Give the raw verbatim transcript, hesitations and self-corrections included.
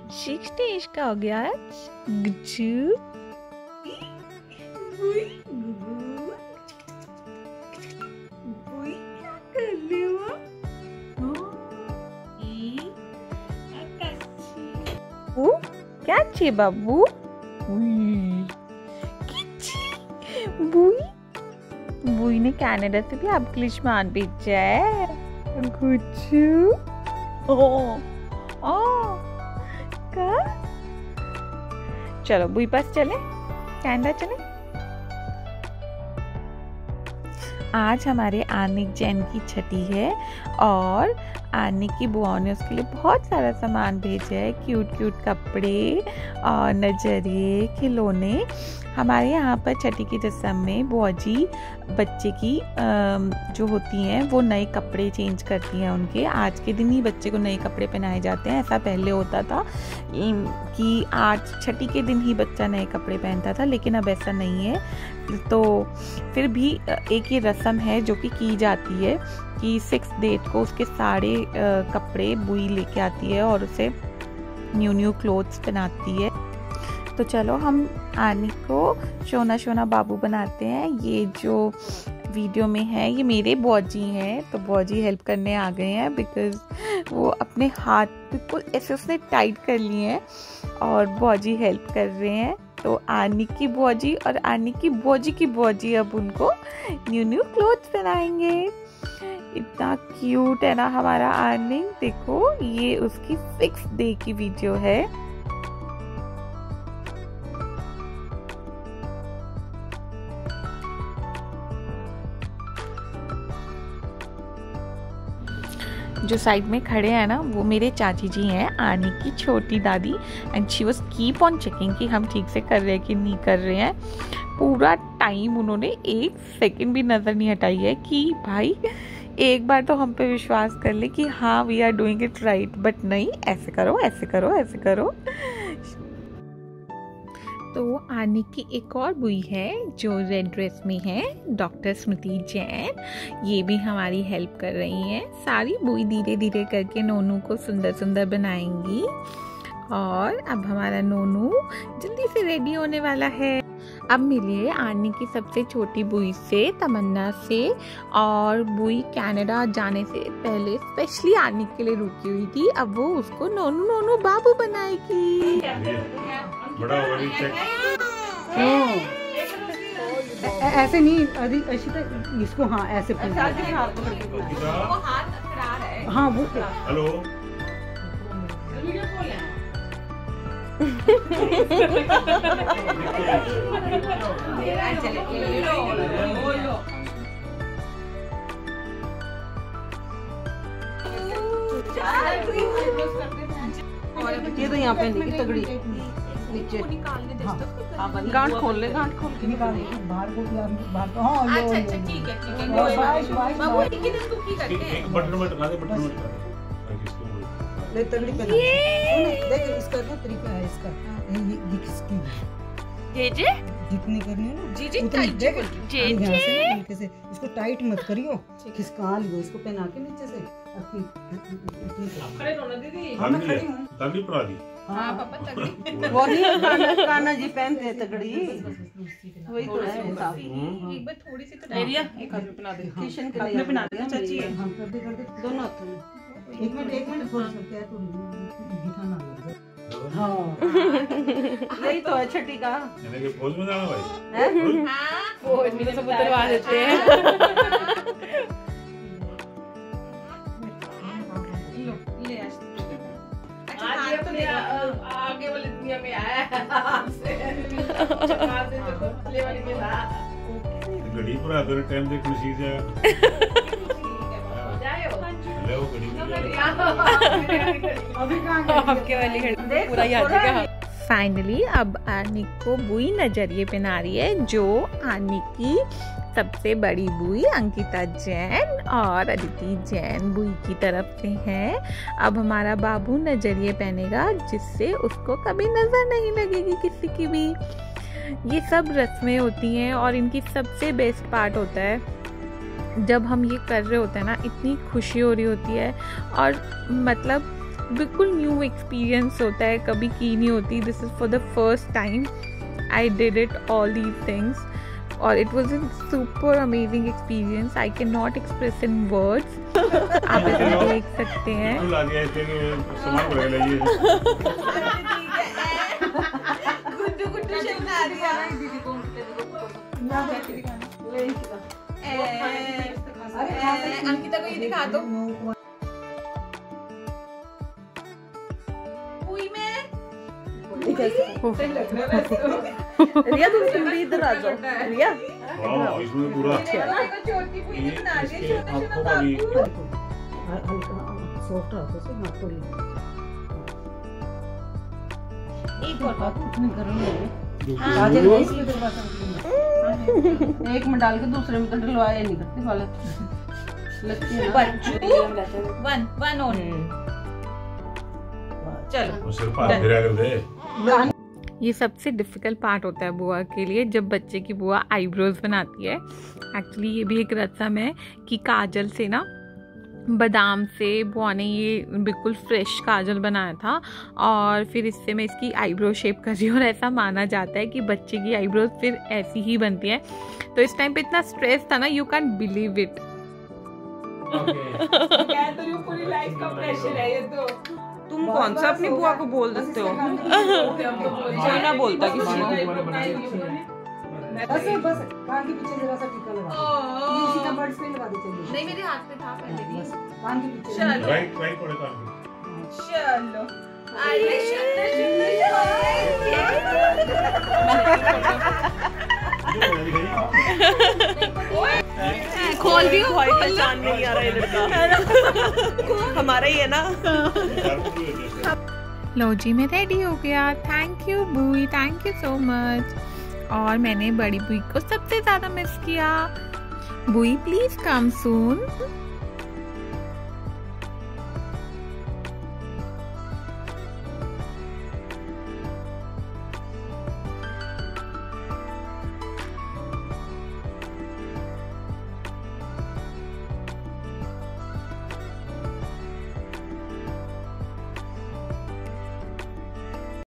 Six इसका हो गया गुज्जू। बुई बुई क्या कर रहे हो? ओ क्या चे बाबू? बुई बुई ने कनाडा से भी आपके लिए सामान भेजा है। गुज्जू ओ ओ का चलो बुई पास चले, कनाडा चले। आज हमारे आनिक जैन की छठी है और आनिक की बुआ ने उसके लिए बहुत सारा सामान भेजा है, क्यूट क्यूट कपड़े और नजरिए, खिलौने। हमारे यहाँ पर छठी की रस्म में बुआ जी बच्चे की जो होती हैं वो नए कपड़े चेंज करती हैं उनके। आज के दिन ही बच्चे को नए कपड़े पहनाए जाते हैं। ऐसा पहले होता था कि आज छठी के दिन ही बच्चा नए कपड़े पहनता था, लेकिन अब ऐसा नहीं है। तो फिर भी एक ये रस्म है जो कि की जाती है कि सिक्स डेट को उसके सारे कपड़े बुई लेके आती है और उसे न्यू न्यू क्लोथ्स पहनाती है। तो चलो हम आनिक को शोना शोना बाबू बनाते हैं। ये जो वीडियो में है ये मेरे बौजी हैं, तो बौजी हेल्प करने आ गए हैं बिकॉज वो अपने हाथ बिल्कुल ऐसे उसने टाइट कर लिए हैं और बौजी हेल्प कर रहे हैं। तो आनिक की बौजी और आनिक की बौजी की बौजी अब उनको न्यू न्यू क्लोथ्स पहनाएंगे। इतना क्यूट है ना हमारा आनिक। देखो ये उसकी सिक्स डे की वीडियो है। जो साइड में खड़े हैं ना वो मेरे चाची जी हैं, आनिक की छोटी दादी, and she was keep on checking कि हम ठीक से कर रहे हैं कि नहीं कर रहे हैं। पूरा टाइम उन्होंने एक सेकंड भी नज़र नहीं हटाई है कि भाई एक बार तो हम पे विश्वास कर ले कि हाँ we are doing it right, but नहीं, ऐसे करो ऐसे करो ऐसे करो। तो आनिक की एक और बुई है जो रेड ड्रेस में है, डॉक्टर स्मृति जैन। ये भी हमारी हेल्प कर रही हैं। सारी बुई धीरे धीरे करके नोनू को सुंदर सुंदर बनाएंगी। और अब हमारा नोनू जल्दी से रेडी होने वाला है। अब मिलिए आनिक की सबसे छोटी बुई से, तमन्ना से। और बुई कनाडा जाने से पहले स्पेशली आनिक के लिए रुकी हुई थी। अब वो उसको नोनू नोनू बाबू बनाएगी। बड़ा ऐसे नहीं अधिक अच्छी तरह इसको, हाँ ऐसे हाँ वो हेलो ये तो यहाँ पे तगड़ी नीचे गांठ खोल ले, गांठ खोल के निकाल बाहर को बाहर को। हाँ अच्छा अच्छा ठीक है ठीक है। बाबू एक ही दिन कुकी करते हैं। एक बटन में लगा दे, बटन में लगा दे। ले तगड़ी पे देख इसका क्या तरीका है इसका। ये दिख इसकी जे जे जितनी करनी है ना जी जी टाइट जे जे से इसको टाइट मत करियो, खिसका लियो इसको पहना के नीचे से। खड़े रहो ना दीदी। हाँ मैं खड़ी हूँ। तगड़ी पड़ा दी। हाँ पापा तगड़ी। वो नहीं काना काना जी पहनते हैं तगड़ी, वही तो है। एक बार थोड़ी सी तो एरिया एक हाथ में पहना दे। किशन के हाथ में पहना देना चाची। हाँ कर दे कर दे दोनों हाथों में। एक मिनट एक मिनट थोड़ा सा क्या तो दिखाना लग। हाँ यही तो है छठी का। यानी कि फौज में जाना भाई। हाँ फौज में सब उतरवा देते हैं। आज ये तो आगे वाली दुनिया में आया है। घड़ी पर आकर टाइम देख खुशी से हेलो घड़ी अभी कहाँ आपके वाली घड़ी पूरा याद है। फाइनली अब आनिक को बुई नजरिए पहना रही है, जो आनिक की सबसे बड़ी बुई अंकिता जैन और अदिति जैन बुई की तरफ से हैं। अब हमारा बाबू नजरिए पहनेगा जिससे उसको कभी नजर नहीं लगेगी किसी की भी। ये सब रस्में होती हैं और इनकी सबसे बेस्ट पार्ट होता है जब हम ये कर रहे होते हैं ना, इतनी खुशी हो रही होती है। और मतलब बिल्कुल न्यू एक्सपीरियंस होता है, कभी की नहीं होती। This is for the first time I did it all these things और it was a super amazing experience. I can not express in words. आप इसे देख सकते हैं। अंकिता को ये दिखा दो। रिया तुम भी इधर आ जाओ। रिया वाह इसमें पूरा छोटी पूरी बना रही है, आपको का भी सॉफ्ट है तो ना थोड़ी एक और बात इतनी गर्म है। हाँ, एक में डाल के दूसरे में तो डलवाया नहीं करती वाले लगती है ना। वन वन ऑन चलो सिर्फ हाथ फिरा कर दे। ये सबसे डिफ़िकल्ट पार्ट होता है बुआ के लिए, जब बच्चे की बुआ आईब्रोज बनाती है। एक्चुअली ये भी एक रस्म है कि काजल से ना, बादाम से बुआ ने ये बिल्कुल फ्रेश काजल बनाया था और फिर इससे मैं इसकी आईब्रो शेप कर रही हूँ। और ऐसा माना जाता है कि बच्चे की आईब्रोज फिर ऐसी ही बनती है। तो इस टाइम पे इतना स्ट्रेस था ना, यू कैन बिलीव इट। क्या तो ये पूरी लाइफ का प्रेशर है ये तो। तुम कौन सा अपनी बुआ को बोल देते हो? कोई ना बोलता किसी को। बस बस कान के पीछे जरा सा टीका लगा दो। ये इसी का बर्ड्स पे लगा दे चलिए। नहीं मेरे हाथ में था पहले भी। कान के पीछे चलो राइट राइट पड़े काम में। चलो आइए सुंदर सुंदर खोल दियो। कोई पहचान नहीं आ रहा ये लड़का। हमारा ही है ना। लो जी मैं रेडी हो गया। थैंक यू बुई, थैंक यू सो मच। और मैंने बड़ी बुई को सबसे ज़्यादा मिस किया। बुई प्लीज़ कम सून।